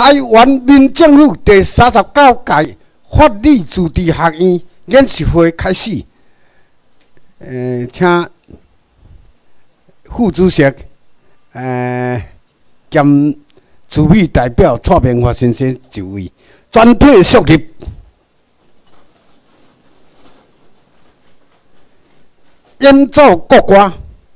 台湾民政府第39届法律自治学院演习会开始。请副主席兼主委代表蔡明华先生就位，全体肃立。演奏国歌。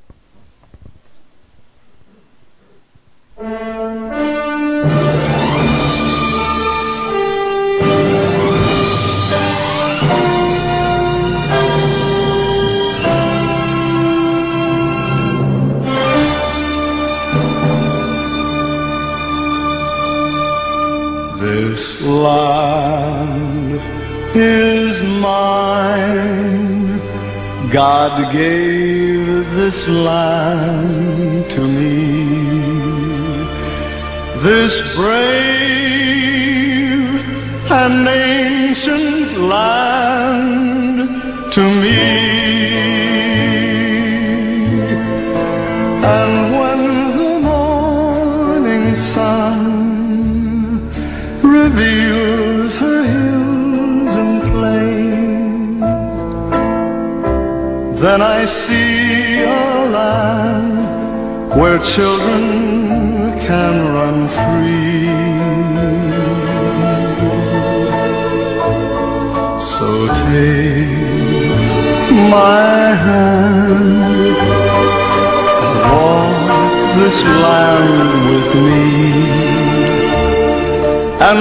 This land is mine. God gave this land to me. This brave and ancient land to me. And when the morning sun reveals her hills and plains, then I see a land where children can run free. So take my hand and walk this land with me, and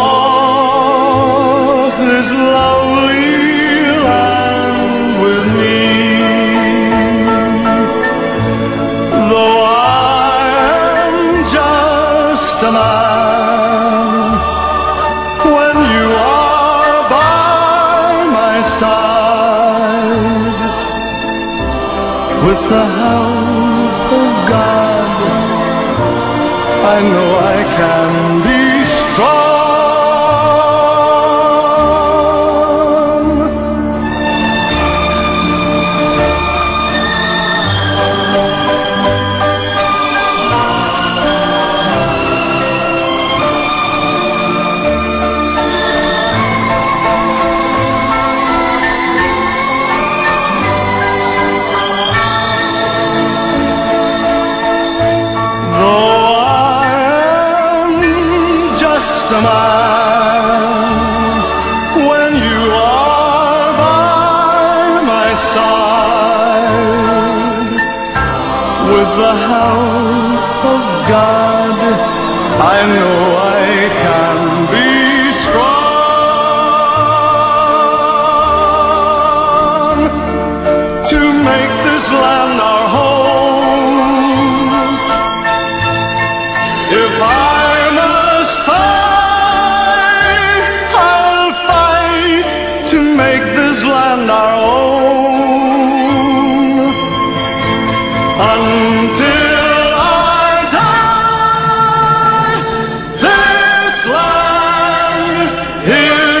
walk this lovely land with me. Though I am just a man, when you are by my side, with the help of God, I know I can be strong. Though I am just a man, when you are by my side, with the help of God, I know I can be strong to make this land our home. If I must fight, I'll fight to make this land our own, until I die. This land is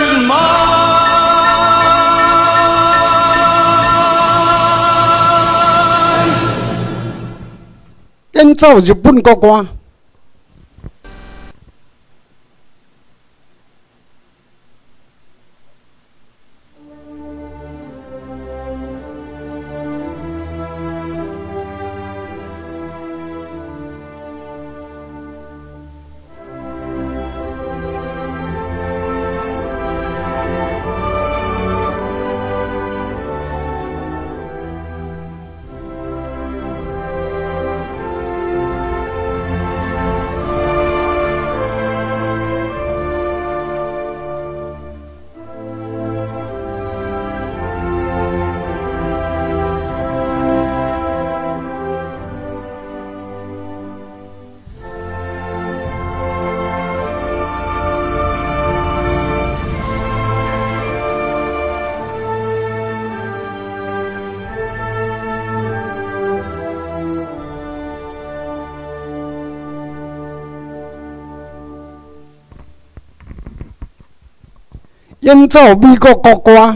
mine. 演奏日本国歌。演奏美国国歌。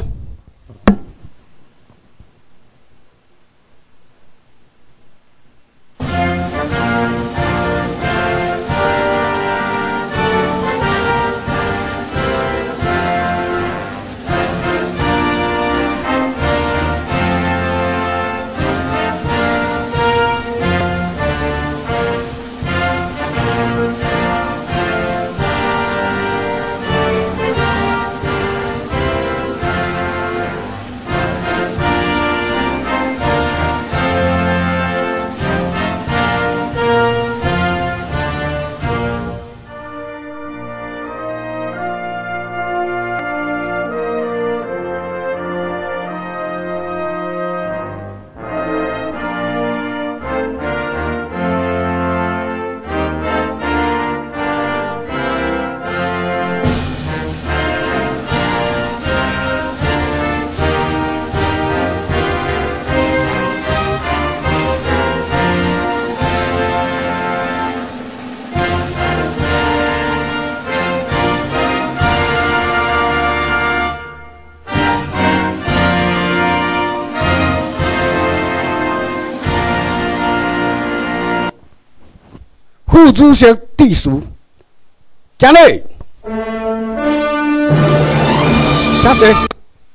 副主席致辞，请你，请坐。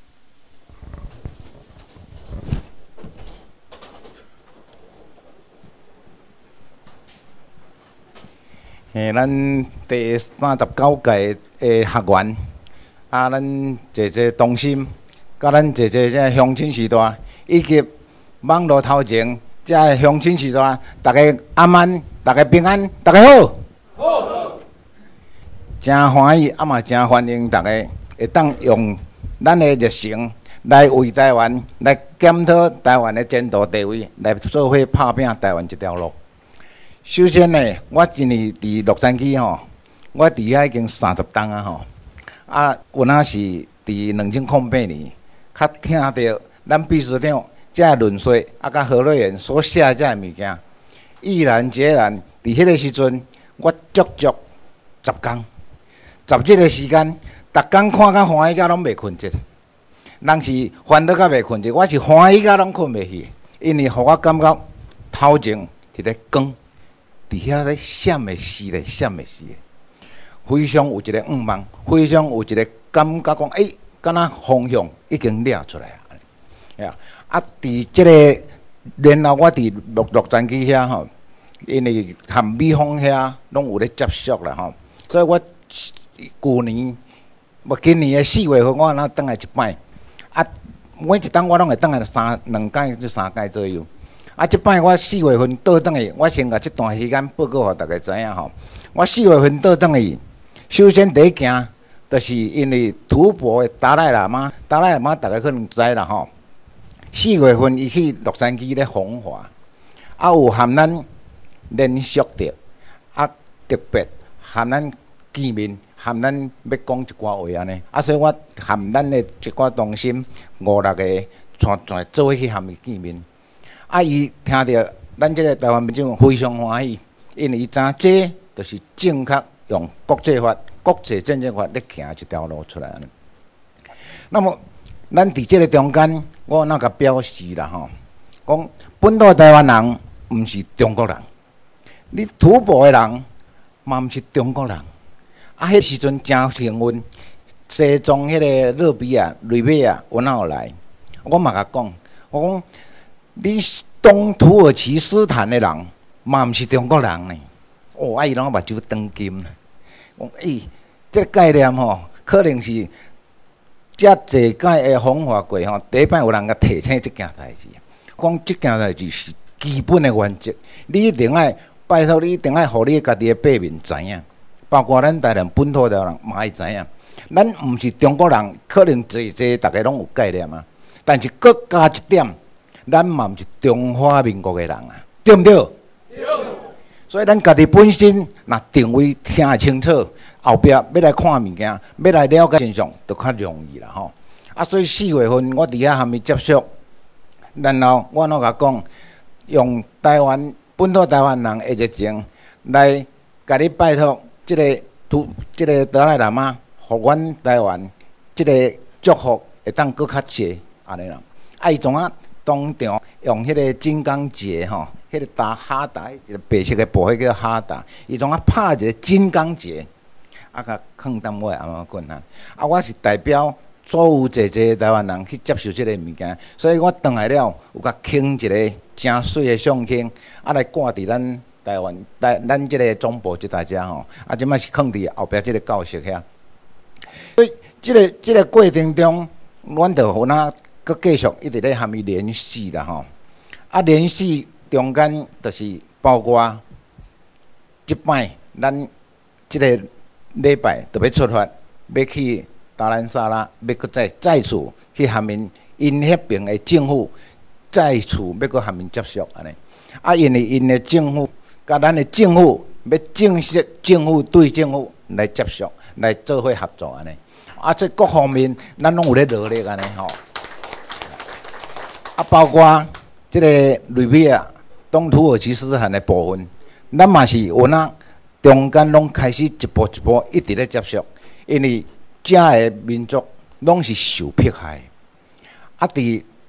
咱第39届的学员，咱这同心，甲咱这乡亲时代，以及网络头前这乡亲时代，大家安安，大家平安，大家好。好。真欢喜，嘛真欢迎大家会当用咱的热诚来为台湾来检讨台湾的前途地位，来做伙拍拼台湾一条路。首先呢，我今年伫洛杉矶吼，我伫遐已经30冬啊吼。有哪是伫2008年，较听到咱秘书长这论述甲何瑞元所写这物件，毅然决然伫迄个时阵，我足足10天，10日的时间，逐工看甲欢喜甲拢袂困着。人是烦恼甲袂困着，我是欢喜甲拢困袂去，因为互我感觉头前一个光。伫遐咧闪的是咧，闪的是咧，非常有一个望，非常有一个感觉讲，敢若方向已经掠出来啊！伫即个，然后我伫洛杉矶遐吼，因为含美方遐拢有咧接触啦吼，所以我旧年，今年的4月份我若倒来一摆，每一冬我拢会倒来2届至3届左右。即摆我4月份倒转去，我先甲即段时间报告互大家知影吼。我4月份倒转去，首先第一件，就是因为吐蕃的达赖喇嘛，大家可能知啦吼。4月份伊去洛杉矶咧访华，有含咱联系着，特别含咱见面，含咱要讲一寡话安尼。所以我含咱的一寡同心5、6个全做伙去含伊见面。伊听到咱即个台湾民众非常欢喜，因为伊知这就是正确用国际法、国际政治法咧行一条路出来。那么，咱伫即个中间，我那个表示啦吼，讲本土台湾人毋是中国人，你吐蕃的人嘛毋是中国人。迄时阵真幸运，西藏迄个勒比亚、瑞美啊，有哪有来？我嘛甲讲，我讲。你东土耳其斯坦的人，嘛毋是中国人呢？伊拢目睭长金。讲这个概念吼，可能是遮济届的访华过吼，第一摆有人甲提醒即件代志。讲即件代志是基本的原则，你一定爱拜托你一定爱互你家己的百姓知影，包括咱台湾本土的人嘛爱知影。咱毋是中国人，可能济大家拢有概念啊，但是搁加一点。咱嘛毋是中华民国的人啊，对毋对？对。所以咱家己本身若定位听清楚，后壁要来看物件，要来了解真相，就较容易啦吼。所以4月份我伫遐含伊接触，然后我拢甲讲，用台湾本土台湾人的热情来甲你拜托，即个达赖喇嘛，互阮台湾即个祝福会当搁较济安尼啦。伊怎啊？当场用迄个金刚结吼，迄个打哈达，一个白色的布，迄个哈达，伊从拍一个金刚结，甲放踮我的颔棍啊！我是代表所有济台湾人去接受即个物件，所以我倒来了，有甲倾一个真水的相框，来挂伫咱台湾，咱即个总部即大家吼，即摆是放伫后壁即个教室遐。所以即个过程中，阮着互那。佮继续一直咧含伊联系啦吼，联系中间就是包括即摆咱即个礼拜特别出发，要去达兰萨拉，要佮再次去含因迄边的政府，再次要佮含因接触安尼。因为因的政府甲咱的政府要正式政府对政府来接触，来做伙合作安尼。这各方面咱拢有咧努力安尼吼。包括即个瑞比亚、东土耳其斯坦的部分，咱嘛是有那中间拢开始一步一步一直咧接触，因为遮的民族拢是受迫害。伫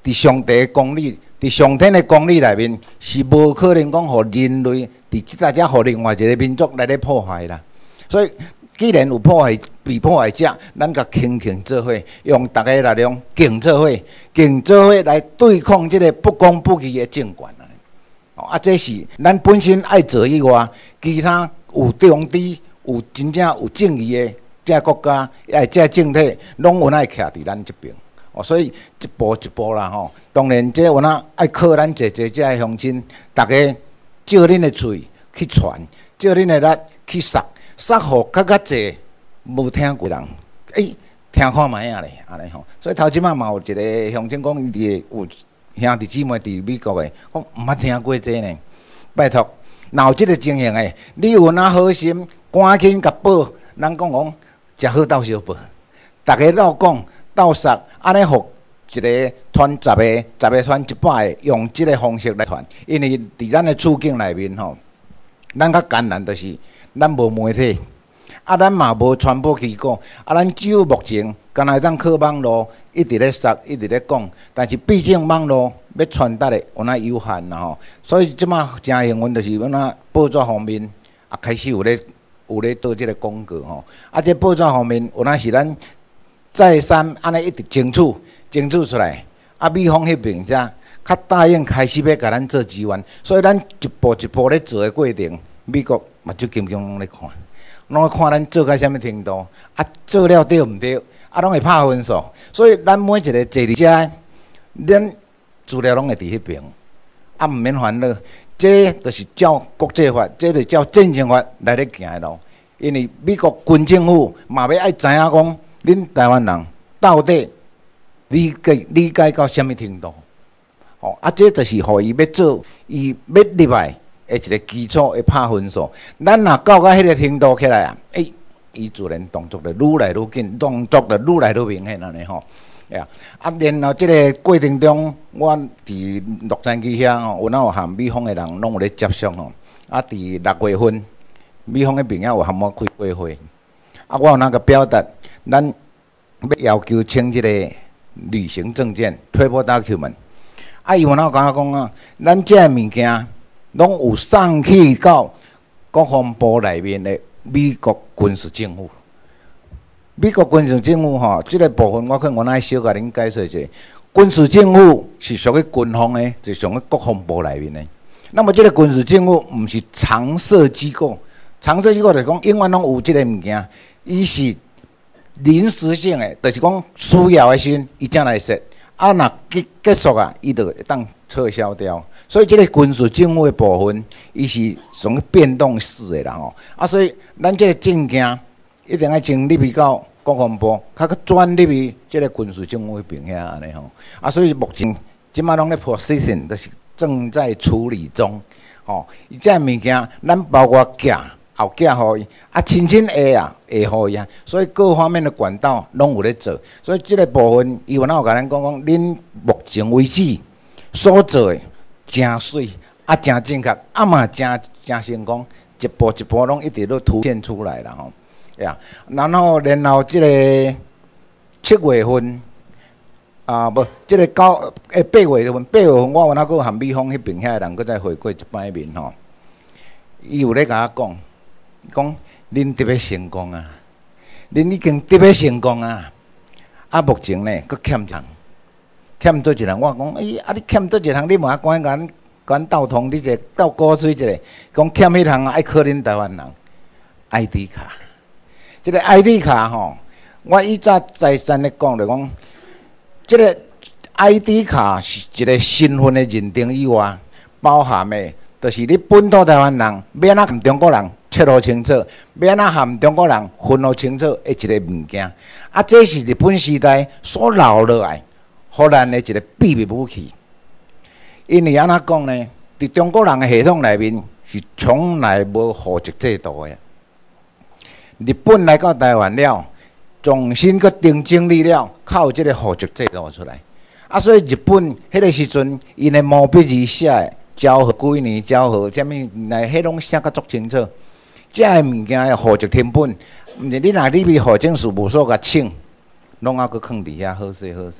伫上帝的公理，伫上天的公理内面，是无可能讲互人类伫即搭遮互另外一个民族来咧破坏啦。所以，既然有破坏被破坏者，咱甲轻做伙，用大家力量竞做伙来对抗即个不公不义的政权啊！这是咱本身爱做以外，其他有中知、有真正有正义的这国家，这政体，拢有爱徛伫咱这边。所以一步一步啦吼，当然这有哪爱靠咱这的乡亲，大家照恁的喙去传，照恁的力去撒互较济无听过人，听看卖啊咧，安尼吼。所以头即摆嘛有一个乡亲讲，伊伫有兄弟姊妹伫美国的，讲毋捌听过这呢。拜托，若有即个情形的，你有哪好心，赶紧甲报，咱讲诚好斗相报，大家斗讲。斗杀，安尼互一个传10个传100个，用即个方式来传。因为伫咱的处境内面吼，咱较艰难就是咱无媒体，咱嘛无传播机构，咱只有目前敢若会当靠网络一直咧杀，一直咧讲。但是毕竟网络要传达的有哪有限啦吼，所以即马真幸运就是有哪报纸方面开始有咧做即个广告吼。这报纸方面有哪是咱。再三安尼一直争取出来，美方迄边则较答应开始要甲咱做支援，所以咱一步一步咧做诶过程，美国嘛就紧张拢咧看，拢看咱做到啥物程度，做了对毋对，拢会拍分数，所以咱每一个坐伫遮，咱资料拢会伫迄边，毋免烦恼，这就是照国际法，这就是照战争法来咧行诶路，因为美国军政府嘛要爱知影讲。恁台湾人到底理解到什么程度？这就是互伊要做，伊要入来的一个基础的拍分数。咱若到迄个程度起来啊，伊自然动作就愈来愈紧，动作就愈来愈明显安尼吼。然后即个过程中，我伫洛杉矶遐吼，有哪有含美方的人拢有咧接触吼。伫6月份，美方的朋友有含我开过会。我有哪个表达，咱要求请即个旅行证件 travel document。伊有哪甲我讲啊？咱遮个物件拢有送去到国防部内面的美国军事政府。美国军事政府吼，即个部分我可能爱小甲恁解释一下。军事政府是属于军方的，是属于国防部内面的。那么即个军事政府毋是常设机构，常设机构就是讲永远拢有即个物件。伊是临时性的，就是讲需要的时阵，伊才来设。若结束啊，伊就会当撤销掉。所以，即个军事政府的部分，伊是属于变动式的啦吼。所以咱即个证件一定要先入去到国防部，较转入去即个军事政府迄边遐安尼吼。所以目前即摆拢咧 processing， 就是正在处理中。伊即个物件，咱包括寄。后寄互伊，亲下互伊啊，所以各方面的管道拢有咧做，所以即个部分，伊有哪有甲咱讲，恁目前为止所做的真水，真正确，嘛真成功，一步一步拢一直都凸显出来啦吼。然后即个7月份，即个8月份，我有哪个含美方迄边遐人，搁再回过一摆面吼，伊有咧甲我讲恁特别成功啊！恁已经特别成功啊！目前呢，佫欠做一人。我讲，你欠做一项，你嘛赶紧斗通你者，斗鼓吹一下，讲欠迄项爱靠恁台湾人 ID 卡。即个 ID 卡吼，我以早再三咧讲，就讲，即个 ID 卡是一个身份的认定以外，包含的，就是你本土台湾人，免哪含中国人。切互清楚，要安怎含中国人分互清楚的一个物件。这是日本时代所留落来，互咱的一个秘密武器。因为安怎讲呢？伫中国人的系统内面是从来无户籍制度的。日本来到台湾了，重新佮订正理了，靠有即个户籍制度出来。所以日本迄个时阵，因的毛笔字写的，昭和几年昭和，啥物来，迄拢写甲足清楚。这个物件的户籍成本，毋是你若你去户政事务所甲请，拢还佫囥伫遐好势好势。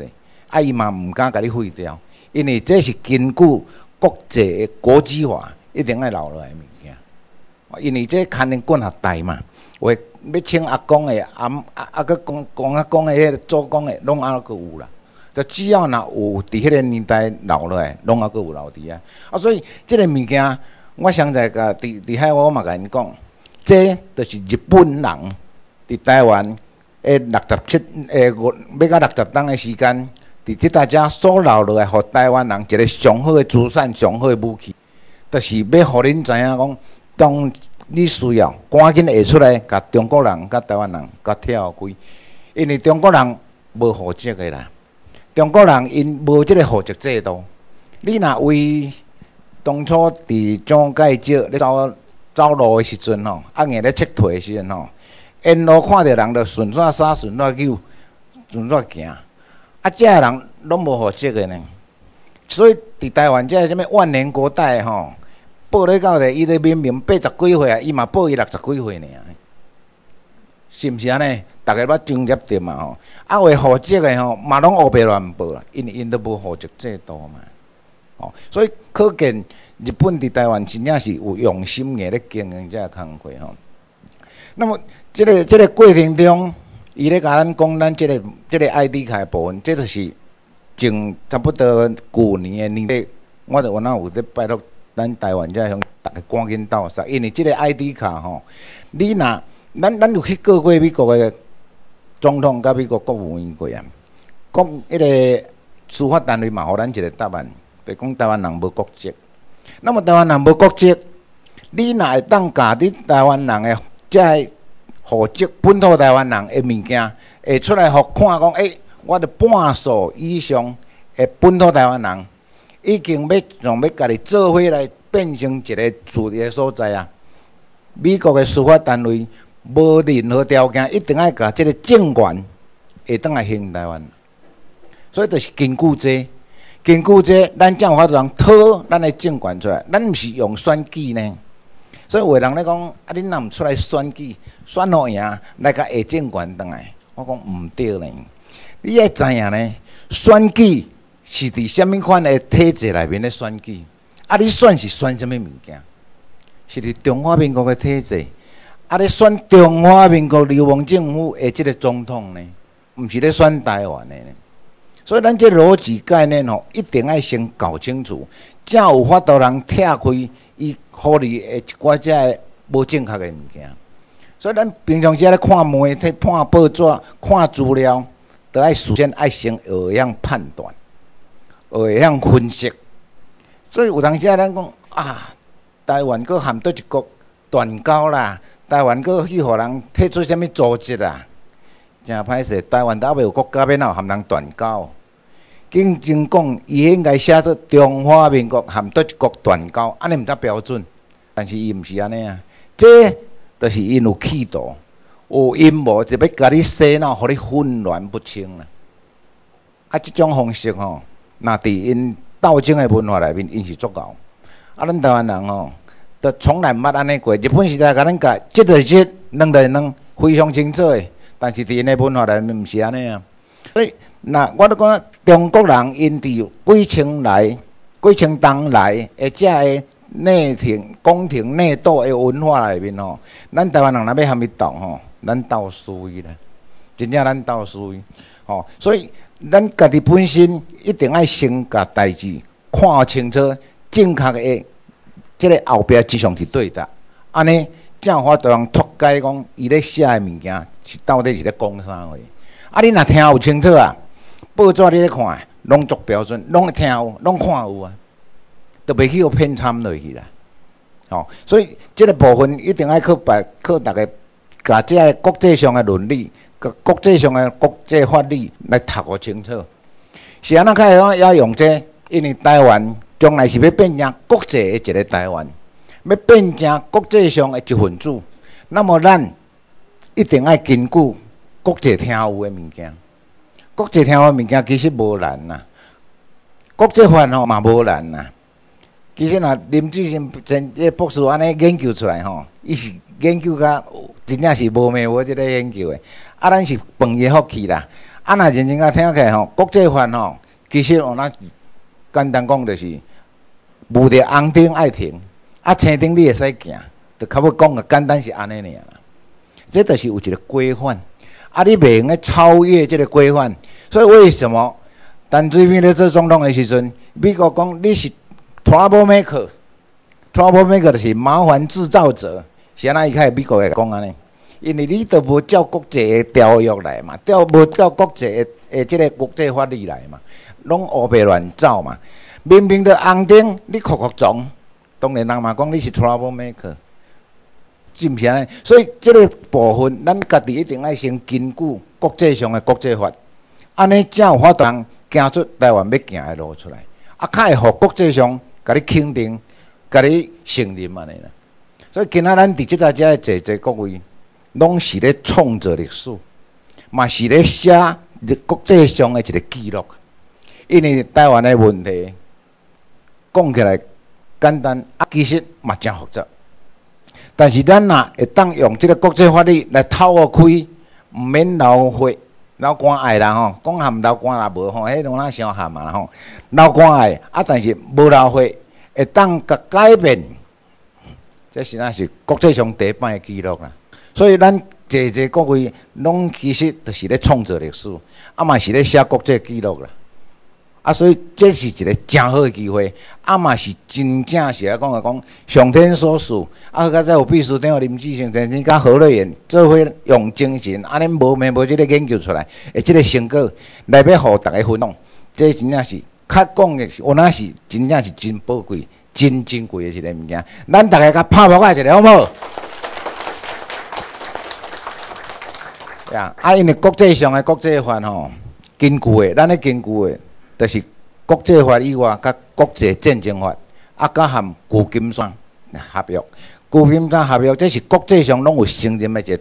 伊嘛毋敢甲你废掉，因为这是根据国际的国际化，一定爱留落来的物件。因为这牵连管学代嘛，话要请阿公的、个公的迄个祖公的，拢还阁有啦。就只要若有伫迄个年代留落来，拢还阁有留伫啊。所以这个物件，我上在甲伫海我嘛甲因讲，这就是日本人伫台湾的67要到60冬的时间，伫即大家所留落来，互台湾人一个上好的资产、上好的武器，就是要互恁知影讲，当你需要，赶紧下出来，甲中国人、甲台湾人、甲跳开，因为中国人无户籍的啦。中国人因无即个户籍制度，你若为当初伫蒋介石咧走路的时阵吼，硬咧撤退的时阵吼，沿路看到人就顺怎杀顺怎救，顺怎行，遮个人拢无户籍的呢。所以伫台湾遮个什物万年国代吼，报咧到咧，伊咧明明80几岁啊，伊嘛报伊60几岁尔，是毋是安尼？大家捌争执着嘛吼，为户籍的吼，嘛拢乌白乱报啦，因都无户籍制度嘛，所以可见日本伫台湾真正是有用心的咧经营这个工课吼。那么这个过程中，伊咧甲咱讲咱这个 ID 卡的部分，这就是前差不多旧年的年底，我就有咧拜托咱台湾这乡大家赶紧斗杀，因为这个 ID 卡吼，你若咱有去过美国的总统甲美国国务院过啊，讲迄个司法单位嘛，互咱一个答案，就讲台湾人无国籍。那么台湾人无国籍，你若会当甲你台湾人的这户籍本土台湾人的物件，会出来互看讲，我的半数以上的本土台湾人，已经要家己做伙来变成一个住的所在啊。美国的司法单位无任何条件，一定要甲这个政权会当来行台湾，所以就是根据这，咱才有法度通讨咱的政权出来。咱毋是用选举呢，所以有人咧讲，恁若毋出来选举，选好赢来甲下政权倒来，我讲毋对呢。你要知影呢，选举是伫什么款的体制内面咧选举？你选是选什么物件？是伫中华民国的体制。咧选中华民国流亡政府的即个总统呢，毋是咧选台湾的呢。所以咱这逻辑概念吼，一定要先搞清楚，才有法度人拆开伊互你的一寡只个无正确的物件。所以咱平常时咧看媒体、看报纸、看资料，都爱首先爱先学会晓判断，学会晓分析。所以有当时咱讲台湾搁含倒一国断交啦，台湾搁去互人摕出什物组织啦，真歹势。台湾还未有国家，要哪有含人断交？竞争讲，伊应该写做中华民国含倒一国断交，安尼毋得标准。但是伊毋是安尼啊，这就是因有企图、有阴谋，就要甲你洗脑，互你混乱不清啦。即种方式吼，若伫因斗争的文化内面，因是足够。咱台湾人吼，都从来毋捌安尼过。日本时代甲咱教，即就是即，两就是两，非常清楚的。但是伫因的文化内面，毋是安尼啊。所以，我都讲，中国人因伫几千当来的遮个内廷、宫廷内斗的文化内面吼，咱台湾人若要含伊斗吼，咱斗输伊啦，真正咱斗输伊。所以咱家己本身一定要先甲代志看清楚，正确的即个后壁真相是对的，安尼才有法度通脱解讲伊咧写的物件是到底是咧讲啥话。你若听有清楚啊，报纸你咧看，拢足标准，拢听有，拢看有啊，就袂去互偏掺落去啦。所以即个部分一定要靠大家甲即个国际上的伦理、甲国际上的国际法律来读互清楚。是安怎开始要用这？因为台湾将来是要变成国际的一个台湾，要变成国际上的一份子。那么咱一定要根据国际听有的物件。国际听有的物件其实无难呐，国际法嘛无难呐。其实林志新博士安尼研究出来吼，伊是研究甲真正是无眠无即个研究的。咱是碰伊福气啦。 啊，若认真啊听起来吼，国际法吼，其实我那简单讲就是，无着红灯爱停，啊青灯你会使行，就较要讲个简单是安尼尔啦。这就是有一个规范，啊你袂用超越这个规范，所以为什么陈水扁咧做总统的时阵，美国讲你是 trouble maker，trouble maker 就是麻烦制造者，是安那伊开美国会讲安尼。因为你都无照国际的条约来嘛，无照国际的即个国际法律来嘛，拢胡白乱走嘛。明明的红灯，你酷酷撞，当然人嘛讲你是 trouble maker， 是毋是安尼？所以即个部分，咱家己一定要先根据国际上的国际法，安尼才有法度行出台湾要行的路出来，啊，较会互国际上甲你肯定、甲你承认安尼啦。所以今仔咱伫即搭遮坐各位。拢是咧创造历史，嘛是咧写国际上的一个记录。因为台湾的问题讲起来简单，其实嘛真复杂。但是咱若会当用这个国际法律来透过开，毋免流血、流汗爱啦吼。讲含流汗啦无吼，迄种咱伤含嘛吼。流汗爱但是无流血，会当甲改变，这是那是国际上第一摆的记录啦。所以咱坐各位，拢其实就是咧创造历史，嘛是咧写国际纪录啦。所以这是一个真好的机会，嘛是真正是来讲上天所赐。较早有秘书长林志胜先生甲何瑞元做伙用精神，安尼无即个研究出来，即个成果来要互大家分享。这真正是较讲的是，那是真正是真宝贵、真珍贵的一个物件。咱大家甲拍拍一下好无？因为国际上的国际法吼，根据的，咱咧根据的，就是国际法以外，甲国际战争法，甲含旧金山合约。旧金山合约，这是国际上拢有承认的一个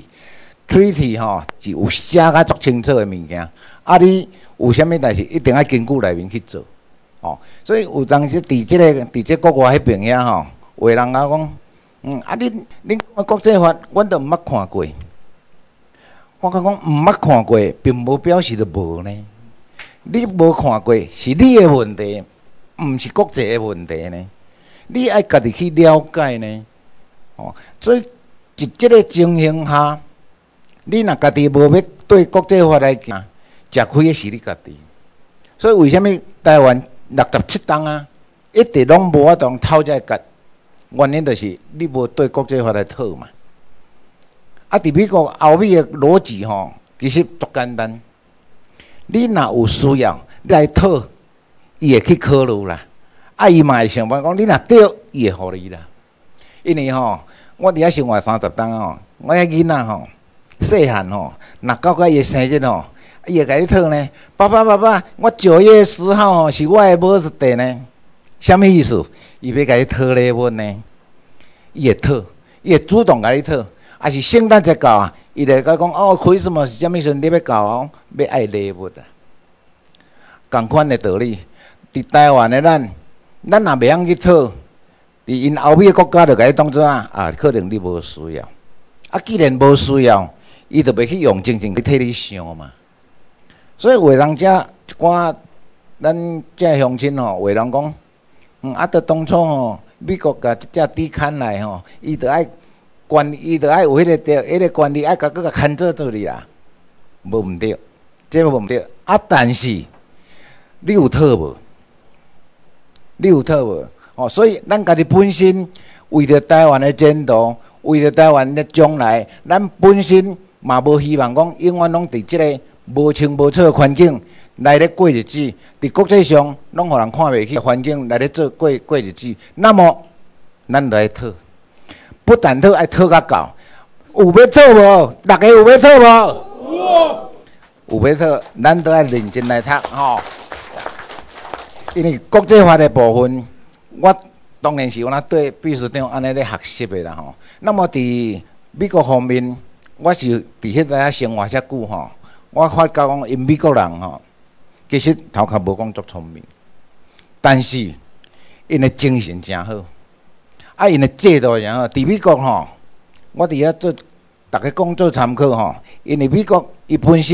treaty 吼，是有写甲足清楚的物件。你有啥物代志，一定要根据内面去做。所以有当时伫即国外迄边遐吼，有人讲，恁国际法，阮都毋捌看过。我讲毋捌看过，并无表示着无呢。你无看过是你的问题，毋是国际的问题呢。你爱家己去了解呢。所以伫即个情形下，你若家己无要对国际法来行，吃亏的是你家己。所以为什么台湾67党一直拢无法度讨这个，原因就是你无对国际法来讨嘛。伫美国欧美的逻辑吼，其实足简单。你若有需要，你来讨，伊会去考虑啦。伊嘛会想办法讲，你若对，伊会互你啦。因为吼，我伫遐生活30档吼，我遐囡仔吼，细汉吼，若到伊生日吼，伊会甲你讨呢。爸爸，我9月10号吼是我的birthday呢。啥物意思？伊要甲你讨礼物呢？伊会讨，伊会主动甲你讨。是圣诞节到伊就甲讲Christmas是啥物时阵你要到要爱礼物啊。同款的道理，伫台湾的咱若袂晓去讨，伫因欧美的国家就甲伊当作可能你无需要。既然无需要，伊就袂去用真正去替你想嘛。所以有人遮一寡咱遮乡亲吼，有人讲，到当初吼，美国甲遮底砍来吼，伊就爱。伊就爱有迄个权利，爱甲牵做做哩啦，无毋对，这无毋对。但是你有讨无？你有讨无？所以咱家己本身为着台湾的前途，为着台湾的将来，咱本身嘛无希望讲永远拢伫即个无清无楚的环境来咧过日子，伫国际上拢互人看袂起的环境来咧做过日子。那么，咱来讨。不但讨，爱讨甲到，有要讨无？大家有要讨无？有要讨，咱都爱认真来读吼。因为国际法的部分，我当然是我对秘书长安尼咧学习的啦吼。那么伫美国方面，我是伫迄搭生活遮久吼，我发觉讲因美国人吼，其实头壳无讲足聪明，但是因的精神真好。因的制度然后，伫美国吼，我伫遐做，大家讲做参考吼。因为美国伊本身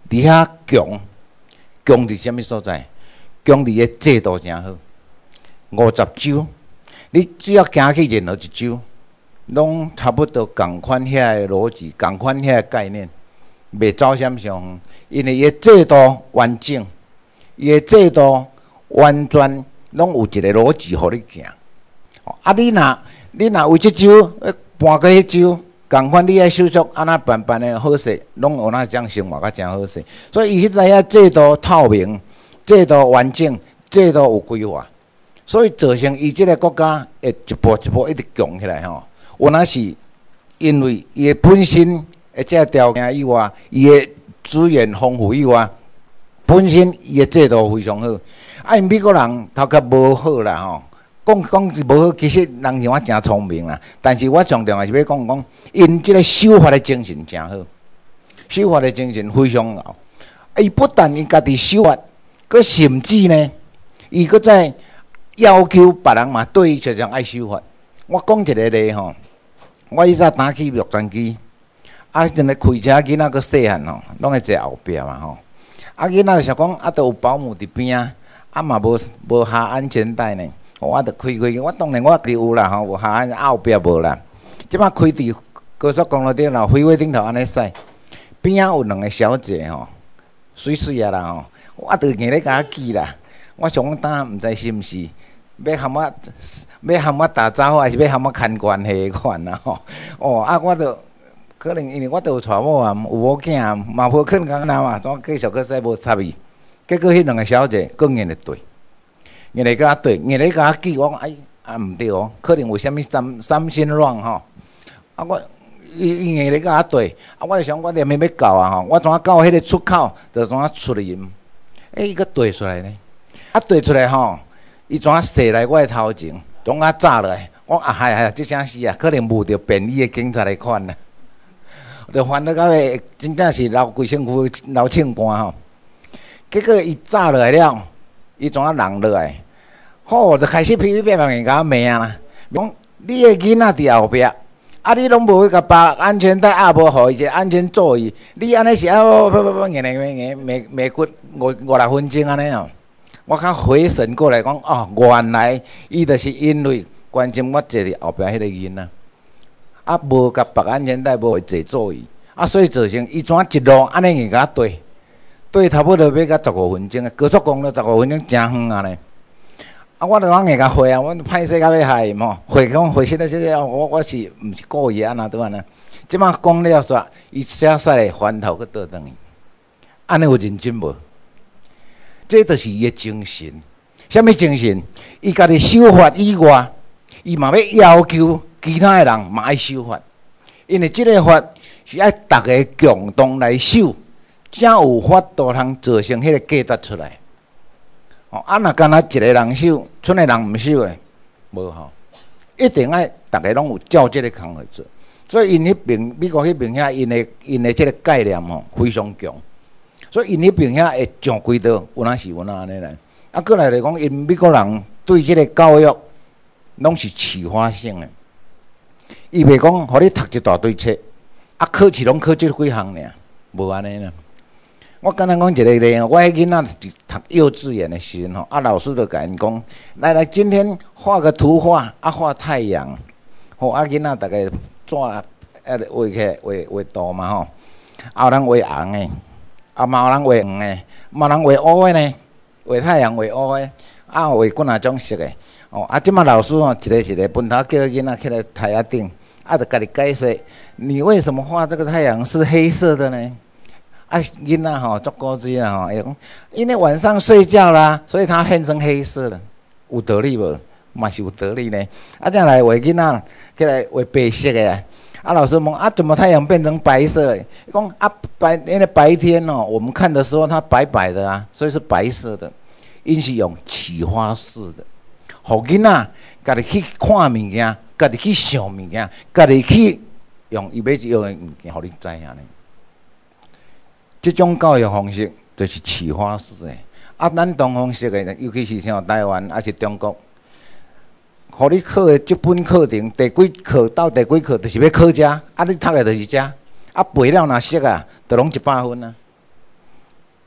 伫遐强伫什么所在？强伫个制度诚好，50州，你只要行去任何一州，拢差不多共款遐个逻辑，共款遐个概念，袂走啥上远，因为伊个制度完整，伊个制度完全拢有一个逻辑互你行。啊，你若为即州搬过迄州，共款你爱手续安那办的好势，拢有那种生活甲真好势。所以伊迄个制度透明，制度完整，制度有规划，所以造成伊即个国家会一步一步一直强起来吼。有那是因为伊个本身的这个条件以外，伊个资源丰富以外，本身伊个制度非常好。啊，因美国人头壳无好啦吼。讲是无好，其实人像我真聪明啦。但是我上重要是要讲，因即个守法的精神真好，守法的精神非常好。伊不但伊家己守法，佮甚至呢，伊佮在要求别人嘛对伊就像爱守法。我讲一个例吼，我以前打去洛杉矶，啊，阵个开车囡仔佮细汉吼，拢会坐后壁嘛吼。啊，囡仔就想讲，啊，都有保姆伫边啊，啊嘛无下安全带呢。我着开，我当然我有啦吼，有下后壁无啦。即摆开伫高速公路顶头，飞机顶头安尼驶，边仔有2个小姐吼，水水啊啦吼，我着硬咧甲她记啦。我想讲，当毋知是毋是要含我打招呼，还是要含我牵关系款啦吼。哦，啊，我着可能因为我着有娶某啊，有某囝啊，嘛无可能安那嘛，怎继续去驶无插伊。结果迄2个小姐佫硬咧对。硬来甲对，硬来甲记，我讲哎啊毋对哦，可能有啥物三心乱吼。啊我伊硬来甲对，啊我就想我连要到啊吼，我怎啊到迄个出口，就怎啊出去因。伊佫对出来呢，啊对出来吼，伊怎啊射来我的头前，怎啊炸落来。我啊嗨，即啥事啊？可能误着便衣的警察来款啦。就烦到到尾，真正是流规身躯流枪汗吼。结果伊炸落来了，伊怎啊人落来？好，就开始噼噼啪啪甲我骂啦。讲你个囡仔伫后壁，啊你拢无去甲绑安全带，啊无互伊一个安全座椅，你安尼是啊不硬骂骨5-6分钟安尼哦。我较回神过来讲，哦，原来伊就是因为关心我坐伫后壁迄个囡仔，啊无甲绑安全带，无坐座椅，啊所以造成伊怎一路安尼硬甲对差不多要到15分钟啊，高速公路15分钟真远啊呢。啊，我著拢硬甲回啊，我歹势甲要害伊吼，回实在我是毋是故意安那拄安尼？即摆讲了煞，伊写使来翻头去倒转去，安尼有认真无？这就是伊个精神。啥物精神？伊家己守法以外，伊嘛要求其他诶人嘛爱守法，因为即个法是爱逐个共同来守，才有法度通造成迄个价值出来。哦，啊，若干那一个人守，剩诶人毋守诶，无吼，一定爱逐个拢有照即个工来做。所以因迄边美国迄边遐，因诶即个概念吼非常强，所以因迄边遐会上轨道，有哪是有哪安尼来。啊，过来讲，因美国人对即个教育拢是启发性诶，伊袂讲，互你读一大堆册，啊，考试拢考即几项尔，无安尼啦。我简单讲一个例，我迄囡仔读幼稚园的时阵吼，啊老师就甲因讲，来，今天画个图画，啊画太阳，吼啊囡仔大概纸画起画图嘛吼，啊有人画红的，啊嘛有人画黄的，嘛有人画乌的呢，画太阳画乌的，啊画几啊种色的，哦啊即马老师吼一个分头叫囡仔起来台仔顶，啊就甲你解释，你为什么画这个太阳是黑色的呢？啊，囡仔吼足古锥啊吼，伊讲，因为晚上睡觉啦，所以它变成黑色的，有道理无？嘛是有道理呢。啊，这样来画囡仔，起来画白色的啊。啊，老师问啊，怎么太阳变成白色的？讲啊，因为白天哦，我们看的时候它白白的啊，所以是白色的。因是用启发式的，互囡仔家己去看物件，家己去想物件，家己去用伊要用的物件，互你知影呢。这种教育方式就是启发式的。啊，咱东方式的，尤其是像台湾还是中国，互你考的这本课程，第几课到第几课，就是要考遮。啊，你读的就是遮。啊，背了若熟啊，就拢100分啊。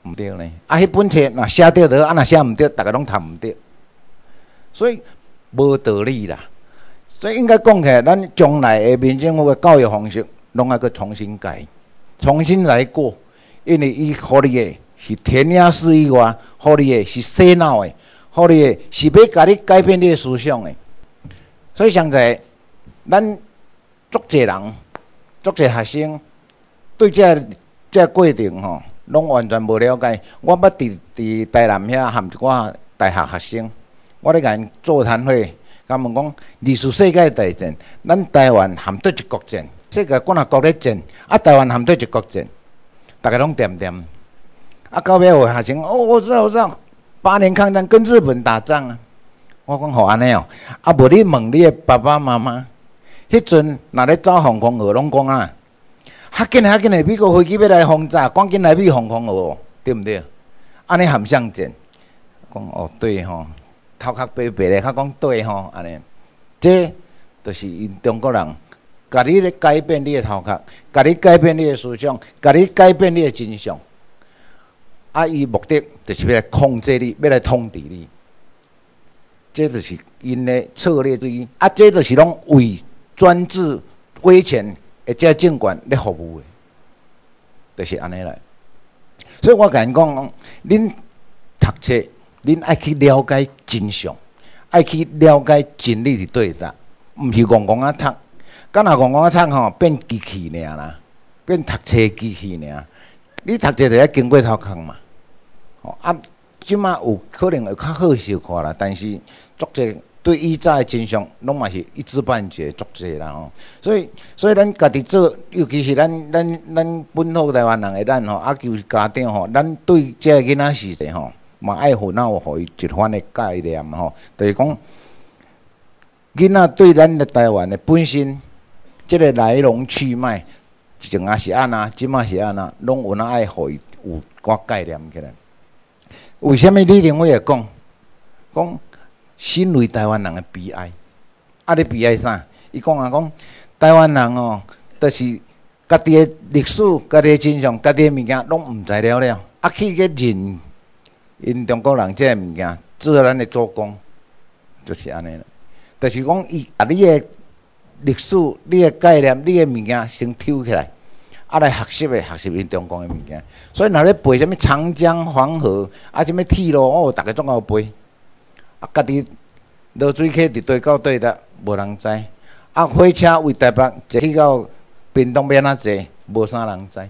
毋对呢。迄本册若写对的，若写毋对，大家拢读毋对，所以无道理啦。所以应该讲起来，咱将来的民政府的教育方式，拢要去重新改，重新来过，因为伊互你的是填鸭式以外，互你的是洗脑的，互你的是要甲你改变你的思想的。所以现在，咱足侪人、足侪学生对这过程吼，拢完全无了解。我捌伫台南遐含一寡大学学生，我咧甲因座谈会，甲问讲，历史世界大战，咱台湾含对一国战，世界几若国咧战，台湾含对一国战，大家拢点点。到尾有学生，我知道，8年抗战跟日本打仗啊。我讲好安尼哦，无你问你的爸爸妈妈，迄阵若咧走防空壕，拢讲啊，较紧的，美国飞机要来轰炸，赶紧来美防空壕，对毋对？安尼含相战，讲对吼，头壳白白的，较讲对吼，安尼，这就是因中国人，甲你咧改变你的头壳，甲你改变你的思想，甲你改变你的真相，伊目的就是要来控制你，要来统治你。这就是因的策略之一，这就是拢为专制威权的这政权咧服务的，就是安尼来。所以我甲因讲，恁读册，恁爱去了解真相，爱去了解真理伫对搭，毋是戆戆啊读。敢若戆戆啊读吼，变机器尔啦，变读册机器尔。你读册就要经过头壳嘛，即马有可能会较好小看啦，但是足侪对以早的真相，拢嘛是一知半解足侪啦吼。所以咱家己做，尤其是咱本土台湾人的咱吼，就是家长吼，咱对这个囡仔时势吼，嘛爱互咱互伊一番的概念吼，就是讲囡仔对咱的台湾的本身，这个来龙去脉，前啊是安那，即马是安那，拢有爱互伊有寡概念起来。为什么李登辉会讲身为台湾人的悲哀？你悲哀啥？伊讲台湾人哦，就是家己的历史、家己的真相、家己的物件拢毋知了，去认因中国人这物件做咱的祖公，就是安尼啦。就是讲伊把你的历史、你的概念、你的物件先抽起来。来学习因中国的物件，所以若咧背什么长江、黄河，什么铁路，大家总要背。家己落水溪伫对到对搭，无人知。火车为台北坐去到屏东要安怎坐，无啥人知。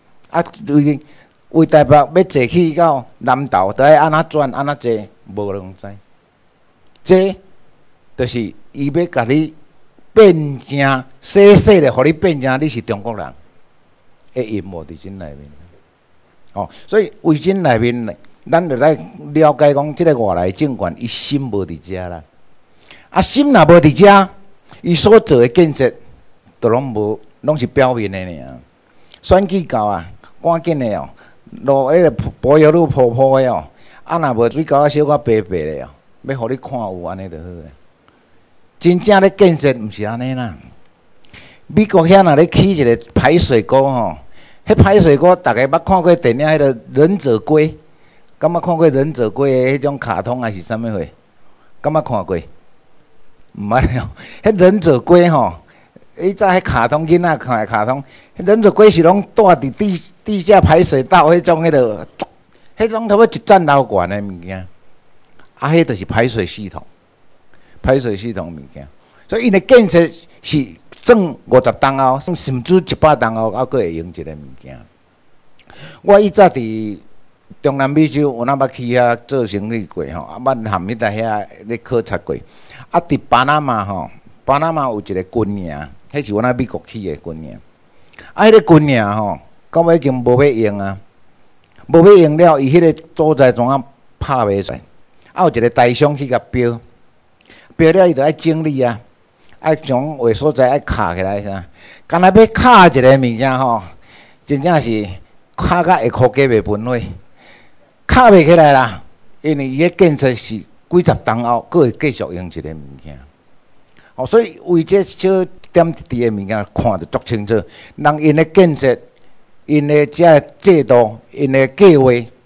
为台北要坐去到南投，得爱安怎转、安怎坐，无人知。这就是伊要甲你变成细细的，互你变成你是中国人。阴谋伫真内面，所以为真内面，咱就来了解讲，即个外来政权，伊心无伫遮啦。心若无伫遮，伊所做的建设，都拢是表面的尔。选举到啊，赶紧的路迄个柏油路铺的若无水沟小可白白的要互你看有安尼就好个。真正咧建设，毋是安尼啦。美国遐若咧起一个排水沟迄排水沟，大家捌看过电影迄个忍者龟，敢捌看过忍者龟的迄种卡通还是啥物货？敢捌看过？毋捌了。迄忍者龟以前迄卡通囡仔看的卡通，迄忍者龟是拢住伫地下排水道迄种迄种差不多一层楼悬的物件。迄就是排水系统物件。所以因的建设是挣50吨后，甚至100吨后，还佫会用一个物件。我以早伫中南美洲有捌去遐做生意过捌含迄搭遐咧考察过。伫巴拿马巴拿马有一个军营，迄是我美国去的军营。迄个军营到尾已经无要用啊，无要用了，伊迄个所在怎啊拍袂出来？有一个大商去甲标了，伊就爱整理啊。爱将画所在爱卡起来啥？干那要卡一个物件真正是卡甲会箍价袂分货，卡袂起来啦。因为伊个建设是几十吨后，佫会继续用一个物件。所以为这小点滴的物件看得足清楚。人因的建设，因的这制度，因的计划，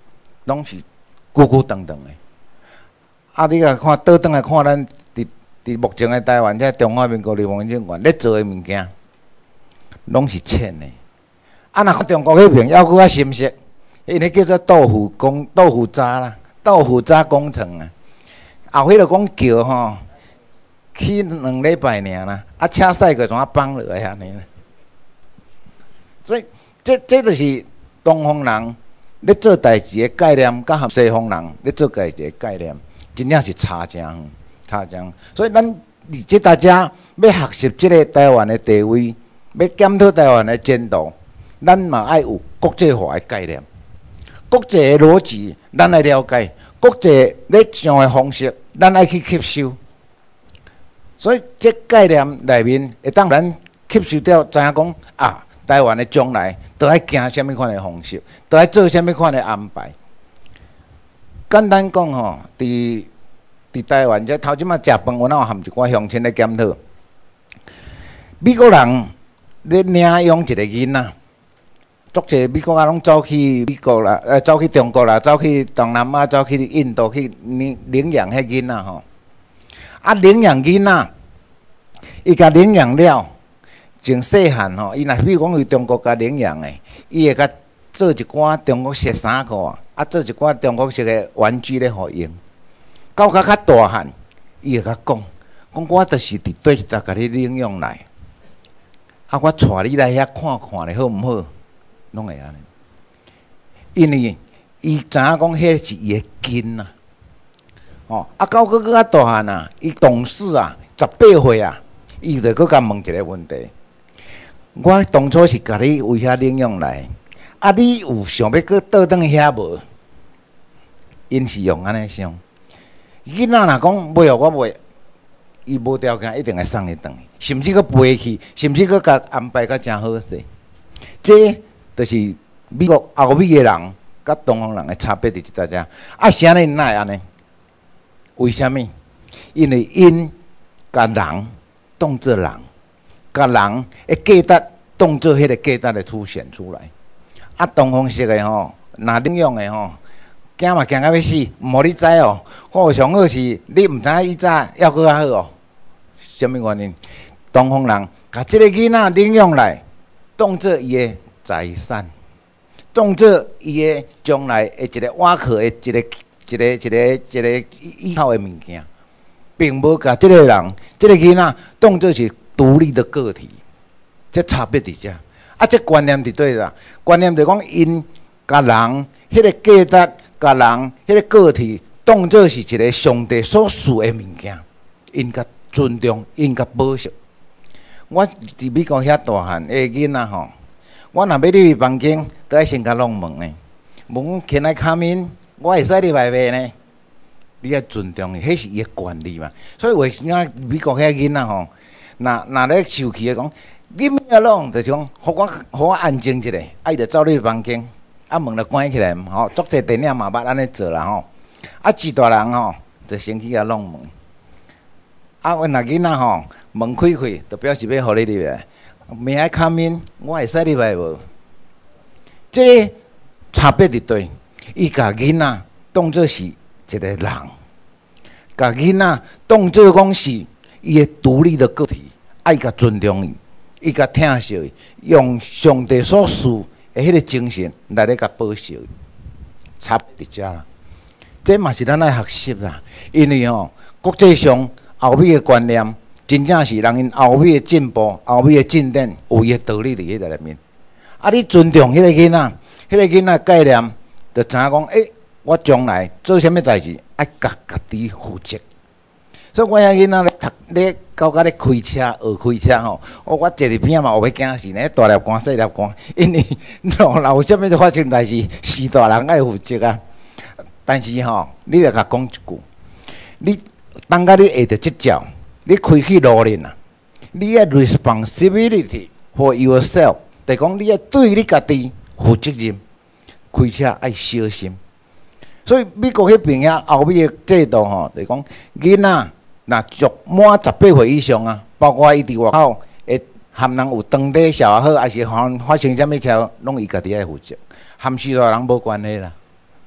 拢是久久长长的。啊，你甲看倒转来看咱伫目前的台湾，这中华民国立文政馆咧做的物件，拢是浅的。啊，若看中国迄边要搁较深色，因为叫做豆腐渣啦，豆腐渣工程啊。后迄个讲桥吼，去2礼拜尔啦，啊，车驶个怎啊放落来安尼？所以这就是东方人咧做代志的概念，甲和西方人咧做代志的概念，真正是差真远。所以咱即大家要学习即个台湾的地位，要检讨台湾的前途，咱嘛爱有国际化的概念，国际的逻辑咱来了解，国际咧想的方式咱爱去吸收。所以这概念内面会当咱吸收掉，知影讲啊，台湾的将来都爱行什么款的方式，都爱做什么款的安排。简单讲吼，伫台湾这头即摆食饭，我有含一寡乡亲咧检讨。美国人咧领养一个囡仔，足侪美国仔拢走去美国啦，走去中国啦，走去东南亚，走去印度去领养迄囡仔吼。啊，领养囡仔，伊甲领养了，从细汉吼，伊若比如讲由中国甲领养的，伊会甲做一寡中国式衫裤啊，做一寡中国式的玩具咧，互用。到较大汉，伊会甲讲我就是伫对一搭甲你领养来，啊，我带你来遐看看咧，好毋好？拢会安尼，因为伊知影讲迄是伊的根啊，哦，啊，到搁较大汉啊，伊懂事啊，18岁啊，伊就搁甲问一个问题：我当初是甲你为遐领养来，啊，你有想要搁倒转遐无？因是用安尼想。囡仔若讲袂哦，我袂，伊无条件一定会送伊转去，甚至佫陪去，甚至佫甲安排甲真好势。这就是美国欧美的人甲东方人的差别伫即搭遮。啊，啥呢？哪会安尼？为虾米？因为因甲人当作人，甲人的价值当作迄个价值的凸显出来。啊，东方式的吼，若领养的吼。惊嘛惊到要死，毋互你知哦。好上好是你毋知影伊早要搁较好哦。什么原因？东方人甲即个囡仔领养来，当做伊的财产，当做伊的将来的一个瓦壳的一个依靠的物件，并无甲即个人、即个囡仔当做是独立的个体。这差别伫遮。啊，这观念伫对啦。观念就讲因甲人迄个价值。甲人迄个个体当作是一个上帝所赐的物件，应该尊重，应该保守。我伫美国遐大汉的囡仔吼，我若要入去房间，都爱先甲弄门的，门开来卡面，我会使入来袂呢？你要尊重伊，迄是伊的权利嘛。所以为什么美国遐囡仔吼，若咧受气的讲，你咩弄，就是讲，互我安静一下，啊，伊就走入房间。啊，门就关起来，吼，足侪电影嘛捌安尼做啦，吼。啊，几大人吼，就先去甲弄门。啊，阮若囡仔吼，门开开，就表示要互你入来。明爱卡面，我会使入来无？这差别伫对，伊甲囡仔当作是一个人，甲囡仔当作讲是伊个独立的个体，爱甲尊重伊，伊甲疼惜伊，用上帝所赐。迄个精神来咧甲保守，差别伫遮啦。这嘛是咱爱学习啦，因为吼国际上欧美的观念，真正是人因欧美的进步、欧美的进展有伊的道理伫迄个内面。啊，你尊重迄个囡仔，迄个囡仔概念，就知影讲，我将来做啥物代志，爱家己负责。所以我遐囡仔咧读咧到咧开车学开车吼，我坐伫边仔嘛，有要惊死呢，大粒汗细粒汗，因为若有啥物发生代志，是大人爱负责啊。但是吼，你来甲讲一句，你当甲你下着即招，你开去路面啊，你要 responsibility for yourself， 就讲你要对你家己负责任，开车爱小心。所以美国迄边遐欧美的制度吼，就讲囡仔。若足满18岁以上啊，包括伊伫外口会含人有当地小也好，还是发生啥物事，拢伊家己爱负责，含许多人无关系啦。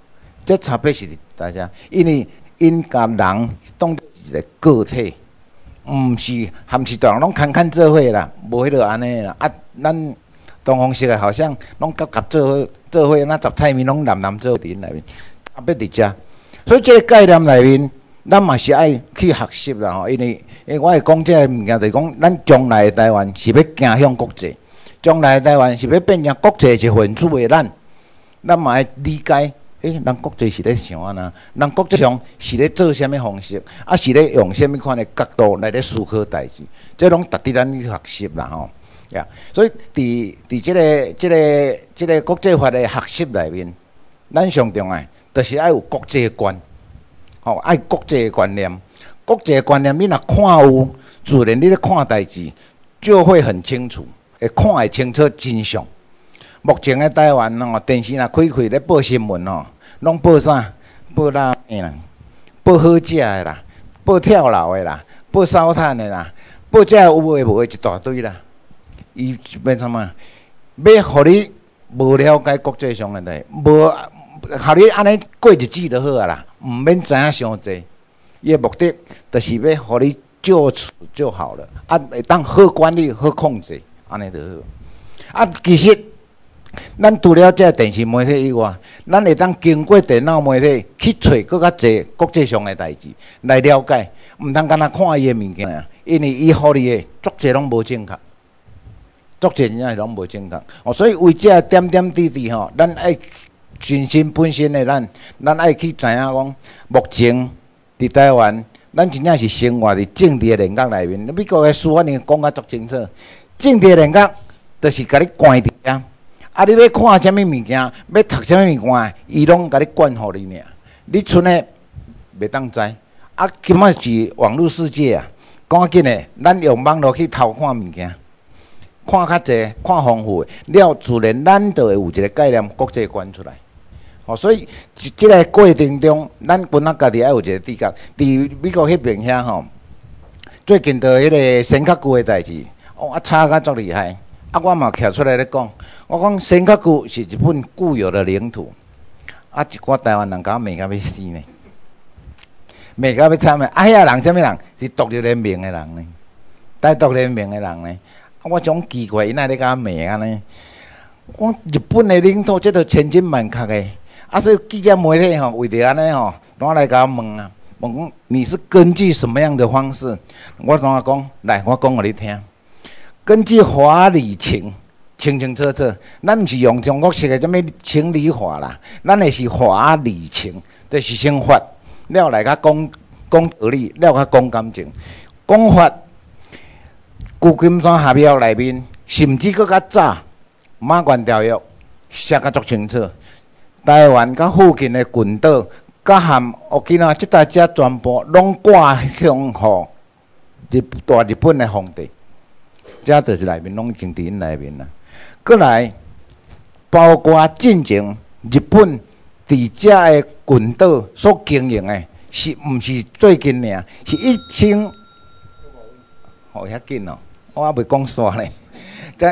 这差别是大家，因为因甲人当作一个个体，毋是含是大人拢牵做伙啦，无迄落安尼啦。啊，咱东方式的好像拢夹做伙，那杂菜面拢男做伫内面，差别伫遮。所以这个概念内面，咱嘛是爱去学习啦吼。因为我会讲这个物件，就是讲咱将来的台湾是要走向国际，将来的台湾是要变成国际一份子的咱嘛要理解。咱国际是咧想安那？咱国际上是咧做啥物方式？啊，是咧用啥物款的角度来咧思考代志？这拢值得咱去学习啦吼。呀，所以伫即个国际法的学习内面，咱上重要就是爱有国际观，吼，爱国际观念。国际观念，你若看有，自然你咧看代志就会很清楚，会看会清楚真相。目前的台湾吼，电视若开咧报新闻吼，拢报啥？报拉面啦，报好食的啦，报跳楼的啦，报烧炭的啦，报遮有诶无诶一大堆啦。伊要啥物？要互你无了解国际上诶代，无互你安尼过日子就好啊啦，毋免知影伤济。伊诶目的就是要互你就处就好了，啊，会当好管理、好控制，安尼就好。啊，其实咱除了这电视媒体以外，咱会当经过电脑媒体去找更较侪国际上诶代志来了解，毋通干那看伊诶物件啊，因为伊互你诶足侪拢无正确。足侪真正是拢无正确，所以为这点点滴滴吼，咱爱全身本身的咱爱去知影讲，目前伫台湾，咱真正是生活伫政治的人格内面。美国的司法院讲甲足清楚，政治的人格就是甲你关伫遐，啊，你要看啥物物件，要读啥物物件，伊拢甲你灌互你尔，你剩的袂当知。啊，今仔是网络世界啊，赶紧的，咱用网络去偷看物件。看较济，看丰富的，了自然咱就会有一个概念国际观出来。所以即个过程中，咱本来家己爱有一个知觉。伫美国迄边遐吼，最近就迄个新卡区的代志，吵甲足厉害。啊，我嘛徛出来咧讲，我讲新卡区是日本固有的领土，啊，一寡台湾人甲我骂甲要死呢，骂甲要惨的。啊，遐人啥物人？是独立联盟的人呢，台独联盟的人呢。我种奇怪，因哪咧甲骂安尼？我日本的领土，这都千真万确的。啊，所以记者媒体吼，为着安尼吼，拢来甲我问啊，问讲你是根据什么样的方式？我同我讲，来，我讲互你听。根据法理情，清清楚楚。咱毋是用中国式的什物情理法啦，咱的是法理情，就是先法了来甲讲道理，了甲讲感情，讲法。旧金山合约内面，甚至搁较早，马关条约写甲足清楚。台湾甲附近的群岛，甲含沖縄即搭遮全部拢挂向互大日本的皇帝，遮就是内面拢已经伫因内面啦。搁来，包括进前日本伫遮的群岛所经营的，是毋是最近尔？是1000，遐紧哦。我还袂讲煞咧，在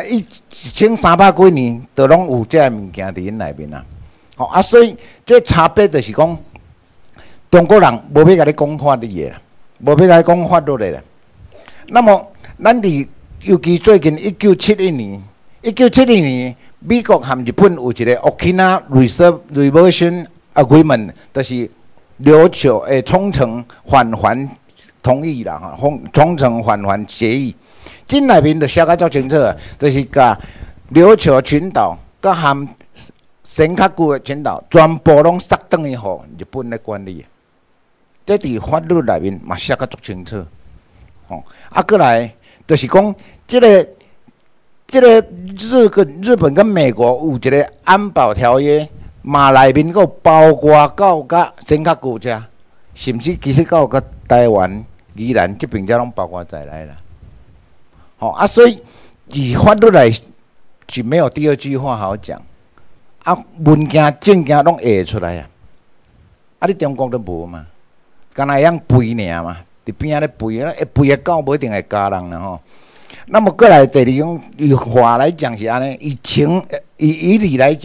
1300几年，都拢有这物件伫因内面啊。啊，所以这差别就是讲，中国人无要甲你讲法律的啦，无要甲你讲法律的啦。那么，咱伫尤其最近1971年，美国和日本有一个 Okinawa Reservation Agreement， 就是琉球冲绳返还同意啦，冲绳返还协议。这内面就写甲足清楚啊，就是甲琉球群岛、甲含新卡区的群岛，全部拢塞转去互日本咧管理。这伫法律内面嘛写甲足清楚。啊，过来就是讲，这个日本跟美国有一个安保条约，嘛内面佫包括到甲新卡区遮，甚至其实到甲台湾、宜兰这边遮拢包括在内啦。啊，所以以法律来是没有第二句话好讲。啊，文件证件拢画出来啊！啊，你中国都无嘛，干那会晓背尔嘛，伫边仔咧背，会背的狗无一定会加人啦吼。那么过来第二种以法来讲是安尼，以理来讲，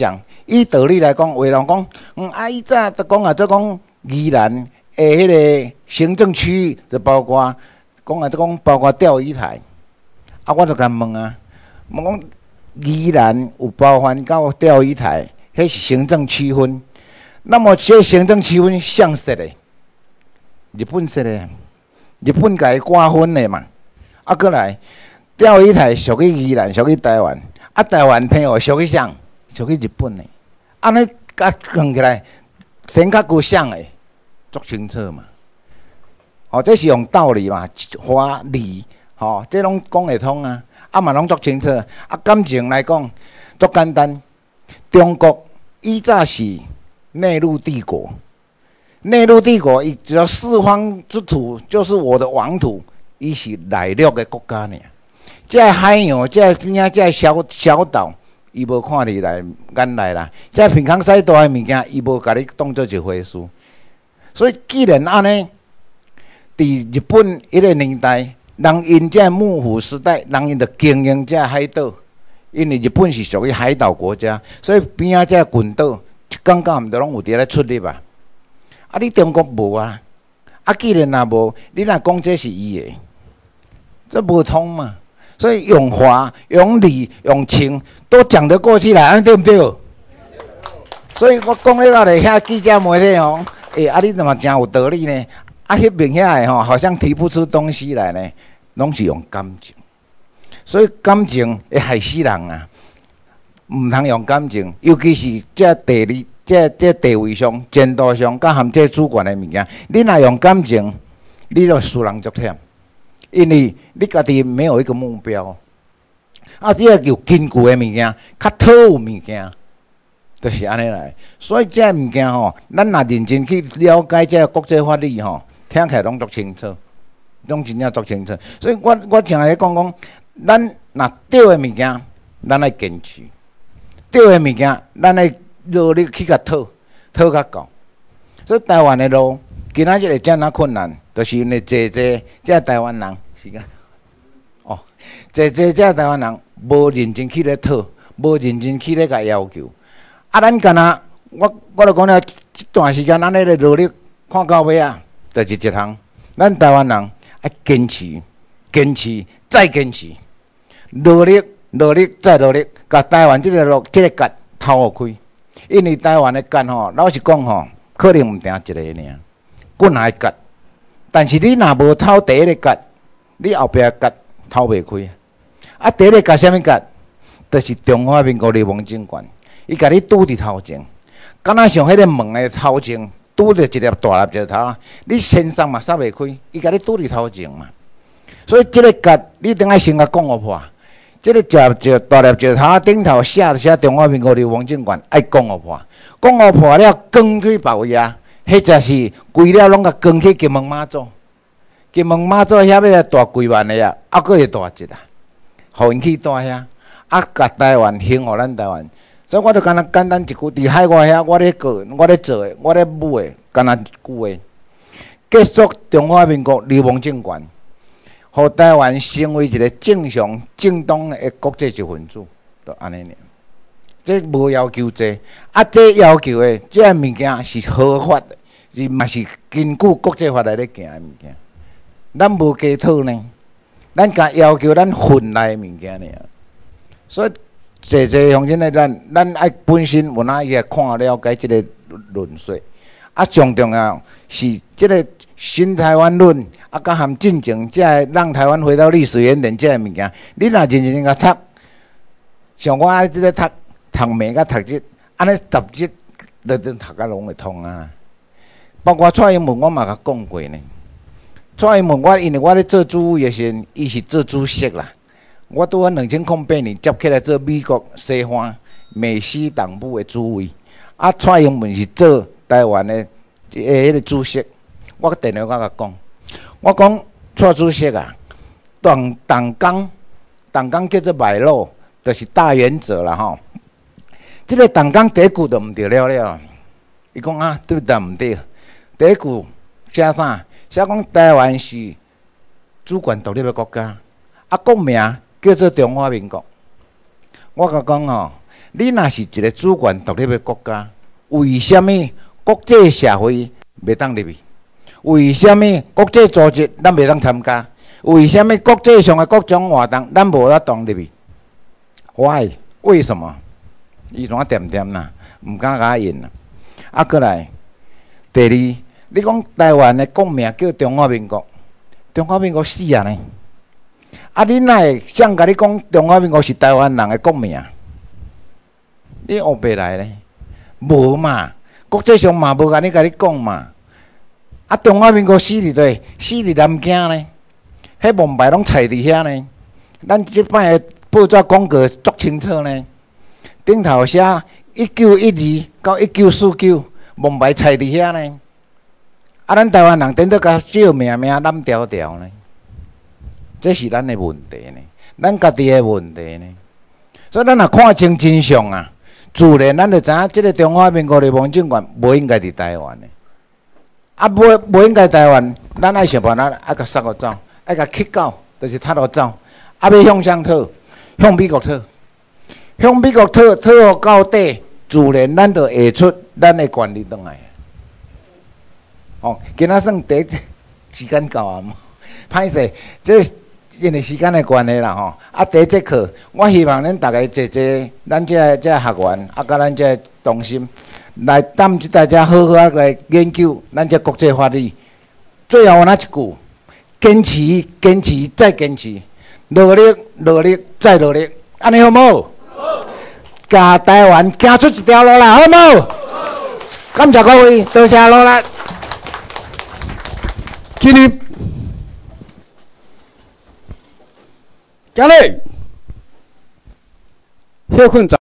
以道理来讲，有人讲，以早都讲做讲宜兰的迄个行政区域，就包括讲包括钓鱼台。啊，我就甲问啊，问讲宜兰有包含到钓鱼台，迄是行政区分。那么这行政区分谁设的？日本设的，日本甲伊瓜分的嘛。啊，过来钓鱼台属于宜兰，属于台湾。啊，台湾朋友属于谁？属于日本的。安尼甲讲起来，先较具谁的，足清楚嘛。哦，这是用道理嘛，华理。吼，这拢讲会通啊，嘛拢足清楚。感情来讲，足简单。中国以早是内陆帝国，内陆帝国伊只要四方之土就是我的王土，伊是内陆的国家呢。这海洋，这边这小岛，伊无看你来眼内啦。这平康西大的物件，伊无甲你当做一回事。所以既然安尼，伫日本迄个年代。人因这幕府时代，人因着经营这海岛，因为日本是属于海岛国家，所以边仔这群岛，刚刚毋着拢有伫咧出入啊。啊，你中国无啊？啊，既然若无，你若讲这是伊的，这无通嘛。所以用华、用理、用情都讲得过去啦，对不对？所以我讲咧到咧遐记者媒体吼，啊，你怎么真有道理呢？啊，迄边遐个吼，好像提不出东西来呢。拢是用感情，所以感情会害死人啊！毋通用感情，尤其是这地理、这地位上、前途上，甲含这主权的物件，你若用感情，你就输人足忝，因为你家己没有一个目标。啊，这个有根据的物件，较讨有物件，就是安尼来。所以这物件吼，咱若认真去了解这国际法律吼，听起来拢足清楚。拢真正足清楚，所以我常来讲，咱若对的物件，咱爱坚持；对的物件，咱爱努力去甲讨较够。所以台湾的路，今仔日会遮尔困难，就是因为这台湾人是个这台湾人无认真去咧讨，无认真去咧甲要求。啊，咱干那我就讲了，这段时间咱咧努力看到尾啊，就是一项，咱台湾人。要坚持，坚持再坚持，努力再努力，甲台湾这个路、这个结头互开。因为台湾的结吼，老实讲吼，可能毋定一个尔，滚来结。但是你若无头第一个结，你后壁结头袂开。啊，第一个结啥物结？就是中华民国立邦政权，伊甲你拄伫头前，敢若像迄个门的头前。拄着一粒大蜡石头，你身上嘛撒袂开，伊甲你拄伫头前嘛。所以这个结，你一定要先甲讲互破。这个大蜡石头顶头写中华民国立邦政权，爱讲互破。讲互破了，光去别位啊，迄才是规了拢甲光去金门妈祖。金门妈祖遐要来大几万的啊，还佫会大一啊，互因去大遐，啊，甲台湾兴互咱台湾。所以我就简单一句，伫海外遐，我咧过，我咧做的，我咧舞的，简单一句话，结束中华民国流亡政权，互台湾成为一个正常、正当的国际一份子，就安尼尔。这无要求这，啊，这要求的，这物件是合法的，是嘛是根据国际法来咧行的物件。咱无加讨呢，咱甲要求咱份内的物件尔，所以。侪乡亲的咱爱本身有哪去看了解这个论述，啊，上重要是这个新台湾论，啊，甲含进程，才让台湾回到历史原点这个物件。你若认真甲读，像我安尼即个读名甲读这，安尼杂志都读甲拢会通啊。包括蔡英文，我嘛甲讲过呢。蔡英文，因为我咧做主委的时阵，伊是做主席啦。我拄喺2008年接起来做美国西方美西党部的主委，啊，蔡英文是做台湾的迄个主席。我电话甲讲，我讲蔡主席啊，党纲叫做脉络，就是大原则啦吼。这个党纲第一句就毋对了。伊讲啊，对不对？毋对。第一句写啥？写讲台湾是主权独立的国家，啊，国名。叫做中华民国，我甲讲吼， 你若是一个主权独立的国家，为什么国际社会袂当入去？为什么国际组织咱袂当参加？为什么国际上的各种活动咱无法当入去 ？Why？ 为什么？伊怎点点啦，毋敢甲应啦。啊，过来，第二，你讲台湾的国名叫中华民国，中华民国死啊呢？啊，你哪会想甲你讲中华民国是台湾人的国名？你学袂来呢？无嘛，国际上嘛无甲你讲嘛。啊，中华民国死伫倒？死伫南京呢？迄蒙牌拢踩伫遐呢。咱即摆的报纸广告足清楚呢。顶头写1912到1949，蒙牌踩伫遐呢。啊，咱台湾人顶多甲照命蓝条条呢。这是咱的问题呢，咱家己的问题呢。所以咱若看清真相啊，自然咱就知影，即个中华民国的行政权无应该伫台湾的。啊，无应该台湾，咱爱想办法爱甲杀互走，爱甲乞到，就是踢互走。啊，要向谁讨？向美国讨。向美国讨互到底，自然咱就下出咱的权利倒来。哦，今仔算第一时间到啊，歹势，这因为时间的关系啦吼。啊，第一节课，我希望恁大家坐坐，咱这学员，啊，甲咱这同心。来，咱大家好好来研究咱这国际法律。最后那一句：坚持，坚持，再坚持；努力，努力，再努力。安尼好无？好。甲台湾行出一条路啦，好无？好。感谢各位，多谢努力。 起立，行嘞，休困